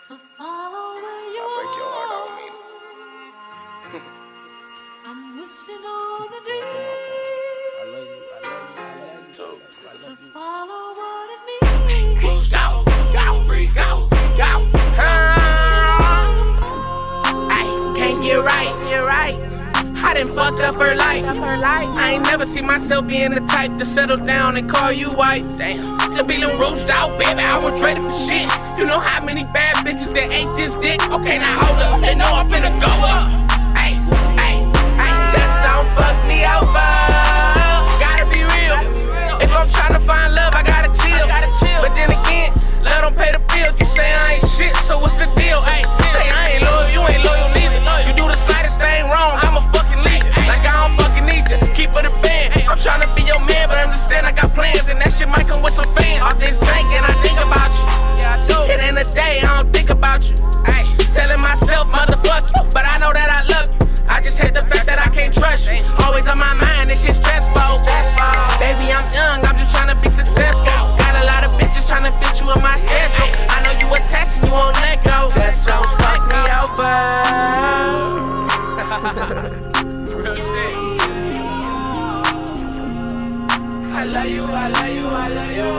I'll break your heart on me. I'm wishing on a dream. I love you too. I love you. Follow what it means. Push out, go, breathe, go. Ay, can't get right, I done fucked up her life. I ain't never seen myself being the type to settle down and call you wife. Damn, to be little roached out, baby, I won't trade it for shit. You know how many bad bitches that ate this dick? Okay, now hold up, they know I'm finna go up. Ay, just don't fuck me over. Gotta be real. If I'm tryna find love, I gotta chill. But then again, love don't pay the bills. You say I ain't shit, so what's the deal? Ay, say I ain't loyal, you ain't loyal neither. You do the slightest thing wrong, I'ma fucking leave it. Like I don't fucking need you, keep it a band. I'm tryna be your man, but understand I got plans, and that shit might come with some fans. All this thinking, I think about you. It ain't a day, I don't think about you. Ay, telling myself, motherfuck you, but I know that I love you. I just hate the fact that I can't trust you. Always on my mind, this shit stressful. Baby, I'm young, I'm just tryna be successful. Got a lot of bitches tryna fit you in my schedule. I know you attached and you won't let go. Just don't fuck me over. Real shit. I love you, I love you, I love you.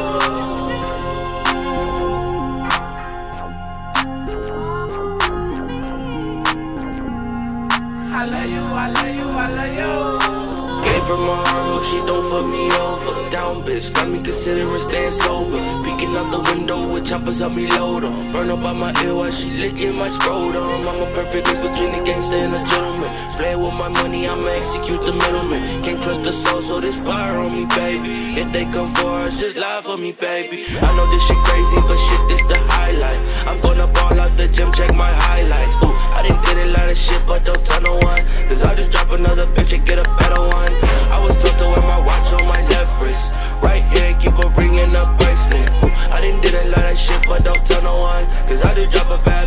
I love you, I love you, I love you. Gave her my heart, she don't fuck me over. Down bitch, got me considering staying sober. Peeking out the window with choppers, help me load on. Burn up by my ear while she licking my scrotum. I'm a perfect mix between the gangster and the gentleman. Play with my money, I'ma execute the middleman. Can't trust the soul, so there's fire on me, baby. If they come for us, just lie for me, baby. I know this shit crazy, but shit, this the highlight. I'm gonna ball out the gym, check my highlights. Ooh, I done did a lot of shit, but don't tell no one. Cause I just drop another bitch and get a better one. I was taught to wear my watch on my left wrist. Right here, keep a ring and a bracelet. Ooh, I done did a lot of shit, but don't tell no one. Cause I just drop a bag.